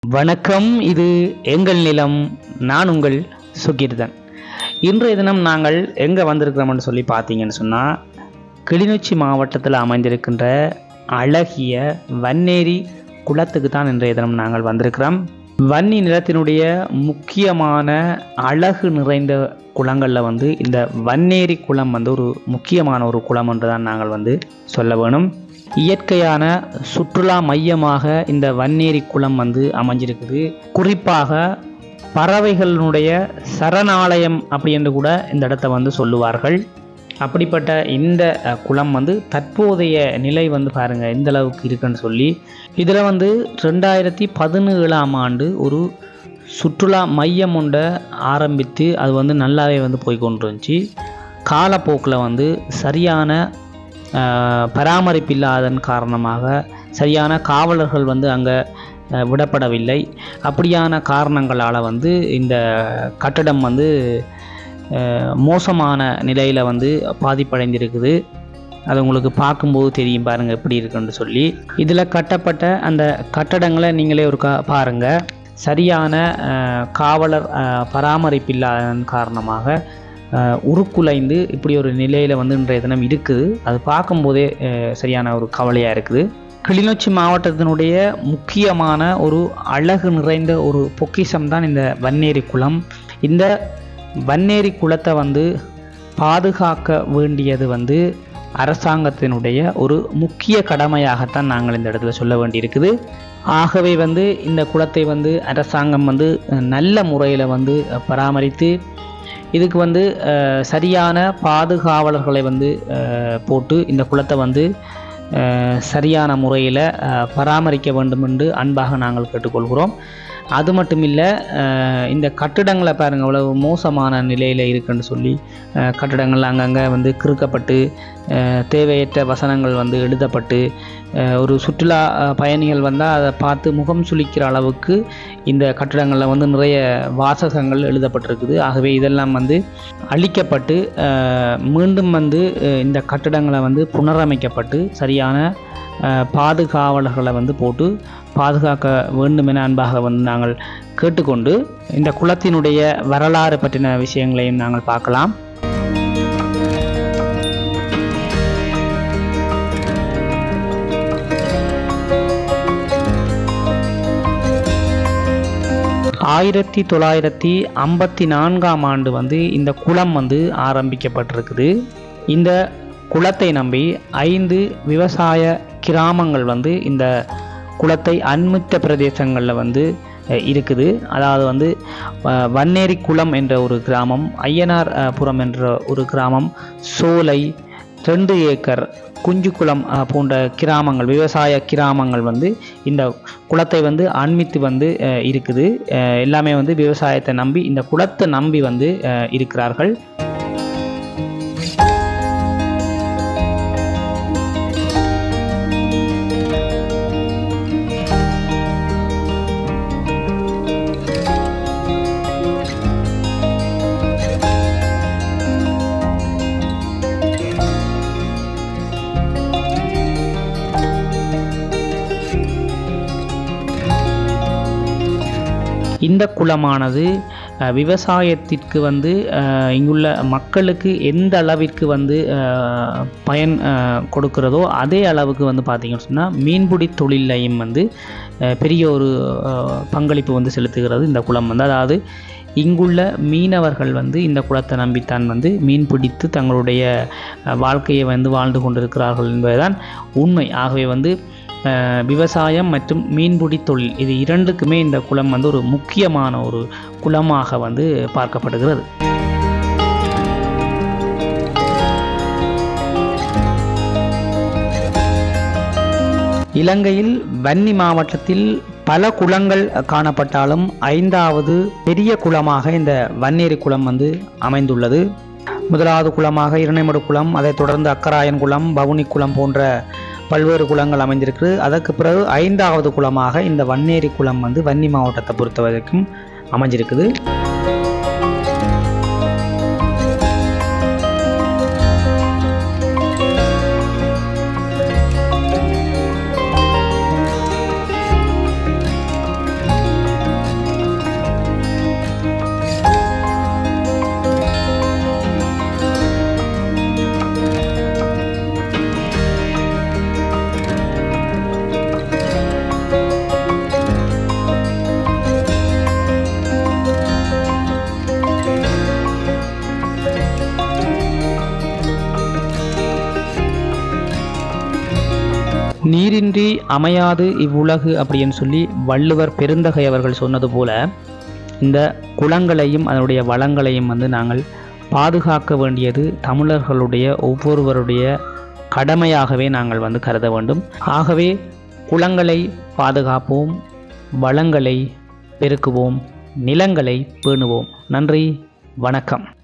வணக்கம். இது எங்கள் நிலம். நான் உங்கள் சுகீர்தன். இன்றைய தினம் நாங்கள் எங்கே வந்திருக்கிறோம்னு சொல்லி பார்த்தீங்கன்னு சொன்னால், கிளிநொச்சி மாவட்டத்தில் அமைந்திருக்கின்ற அழகிய வன்னேரி குளத்துக்கு தான் இன்றைய தினம் நாங்கள் வந்திருக்கிறோம். வன்னி நிலத்தினுடைய முக்கியமான அழகு நிறைந்த குளங்களில் இந்த வன்னேரி குளம் ஒரு முக்கியமான ஒரு குளம் என்று தான் நாங்கள் சொல்ல வேணும். இயற்கையான சுற்றுலா மையமாக இந்த வன்னேரி குளம் அமைஞ்சிருக்குது. குறிப்பாக பறவைகளினுடைய சரணாலயம் அப்படி என்று கூட இந்த இடத்த சொல்லுவார்கள். அப்படிப்பட்ட இந்த குளம் தற்போதைய நிலை பாருங்கள் எந்த அளவுக்கு இருக்குன்னு சொல்லி. இதில் 2017ஆம் ஆண்டு ஒரு சுற்றுலா மையம் ஒன்றை ஆரம்பித்து அது நல்லாவே போய் கொண்டு இருந்துச்சு. காலப்போக்கில் சரியான பராமரிப்பில்லாதன் காரணமாக சரியான காவலர்கள் அங்கே விடப்படவில்லை. அப்படியான காரணங்களால் இந்த கட்டடம் மோசமான நிலையில் பாதிப்படைந்திருக்குது. அது உங்களுக்கு பார்க்கும்போது தெரியும் பாருங்கள் எப்படி இருக்குன்னு சொல்லி. இதில் கட்டப்பட்ட அந்த கட்டடங்களை நீங்களே ஒரு பாருங்கள். சரியான காவலர் பராமரிப்பில்லாதன் காரணமாக உருக்குலைந்து இப்படி ஒரு நிலையில் இன்றைய தினம் இருக்குது. அது பார்க்கும்போதே சரியான ஒரு கவலையாக இருக்குது. கிளிநொச்சி மாவட்டத்தினுடைய முக்கியமான ஒரு அழகு நிறைந்த ஒரு பொக்கிஷம் தான் இந்த வன்னேரி குளம். இந்த வன்னேரி குளத்தை பாதுகாக்க வேண்டியது அரசாங்கத்தினுடைய ஒரு முக்கிய கடமையாகத்தான் நாங்கள் இந்த இடத்துல சொல்ல வேண்டியிருக்குது. ஆகவே இந்த குளத்தை அரசாங்கம் நல்ல முறையில் பராமரித்து இதுக்கு சரியான பாதுகாவலர்களை போட்டு இந்த குளத்தை சரியான முறையில் பராமரிக்க வேண்டும் என்று அன்பாக நாங்கள் கேட்டுக்கொள்கிறோம். அது மட்டும் இல்லை, இந்த கட்டிடங்களை பாருங்கள் அவ்வளவு மோசமான நிலையில் இருக்குன்னு சொல்லி. கட்டிடங்கள் அங்கங்கே கிறுக்கப்பட்டு தேவையற்ற வசனங்கள் எழுதப்பட்டு ஒரு சுற்றுலா பயணிகள் அதை பார்த்து முகம் சுளிக்கிற அளவுக்கு இந்த கட்டிடங்களில் நிறைய வாசகங்கள் எழுதப்பட்டிருக்குது. ஆகவே இதெல்லாம் அழிக்கப்பட்டு மீண்டும் இந்த கட்டிடங்களை புனரமைக்கப்பட்டு சரியான பாதுகாவலர்களை போட்டு பாதுகாக்க வேண்டும் என அன்பாக நாங்கள் கேட்டுக்கொண்டு இந்த குளத்தினுடைய வரலாறு பற்றின விஷயங்களையும் நாங்கள் பார்க்கலாம். ஆயிரத்தி 1954ஆம் ஆண்டு இந்த குளம் ஆரம்பிக்கப்பட்டிருக்குது. இந்த குளத்தை நம்பி 5 விவசாய கிராமங்கள் இந்த குளத்தை அண்மித்த பிரதேசங்களில் இருக்குது. அதாவது வன்னேரி குளம் என்ற ஒரு கிராமம், ஐயனார் புரம் என்ற ஒரு கிராமம், சோலை, 2 ஏக்கர், குஞ்சுக்குளம் போன்ற கிராமங்கள், விவசாய கிராமங்கள் இந்த குளத்தை அண்மித்து இருக்குது. எல்லாமே விவசாயத்தை நம்பி இந்த குளத்தை நம்பி இருக்கிறார்கள். இந்த குளமானது விவசாயத்திற்கு இங்குள்ள மக்களுக்கு எந்த அளவிற்கு பயன் கொடுக்கிறதோ அதே அளவுக்கு பார்த்திங்கன்னு சொன்னால் மீன்பிடி தொழிலையும் பெரிய ஒரு பங்களிப்பு செலுத்துகிறது இந்த குளம். அதாவது இங்குள்ள மீனவர்கள் இந்த குளத்தை நம்பித்தான் மீன் பிடித்து தங்களுடைய வாழ்க்கையை வாழ்ந்து கொண்டிருக்கிறார்கள் என்பதுதான் உண்மை. ஆகவே விவசாயம் மற்றும் மீன்பிடி தொழில் இது இரண்டுக்குமே இந்த குளம் ஒரு முக்கியமான ஒரு குளமாக பார்க்கப்படுகிறது. இலங்கையில் வன்னி மாவட்டத்தில் பல குளங்கள் காணப்பட்டாலும் 5வது பெரிய குளமாக இந்த வன்னேரி குளம் அமைந்துள்ளது. முதலாவது குளமாக இரணைமடு குளம், அதைத் தொடர்ந்து அக்கராயன் குளம், பவுனி குளம் போன்ற பல்வேறு குளங்கள் அமைந்திருக்கு. அதற்கு பிறகு 5வது குளமாக இந்த வன்னேரி குளம் வன்னி மாவட்டத்தை பொறுத்த வரைக்கும் அமைஞ்சிருக்குது. நீரின்றி அமையாது இவ்வுலகு அப்படின்னு சொல்லி வள்ளுவர் பெருந்தகை அவர்கள் சொன்னது போல இந்த குளங்களையும் அதனுடைய வளங்களையும் வந்து நாங்கள் பாதுகாக்க வேண்டியது தமிழர்களுடைய ஒவ்வொருவருடைய கடமையாகவே நாங்கள் வந்து கருத வேண்டும். ஆகவே குளங்களை பாதுகாப்போம், வளங்களை பெருக்குவோம், நிலங்களை பேணுவோம். நன்றி, வணக்கம்.